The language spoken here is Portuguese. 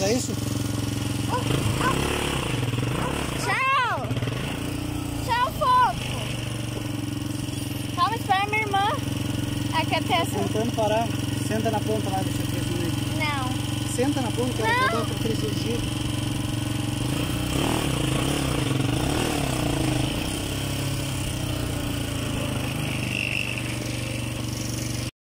é isso? Tchau! Tchau, fofo! Calma, espera minha irmã. Aqui até essa. Tentando parar. Senta na ponta lá, deixa eu ver comigo. Não. Senta na ponta, ela vai dar pra crescer o giro.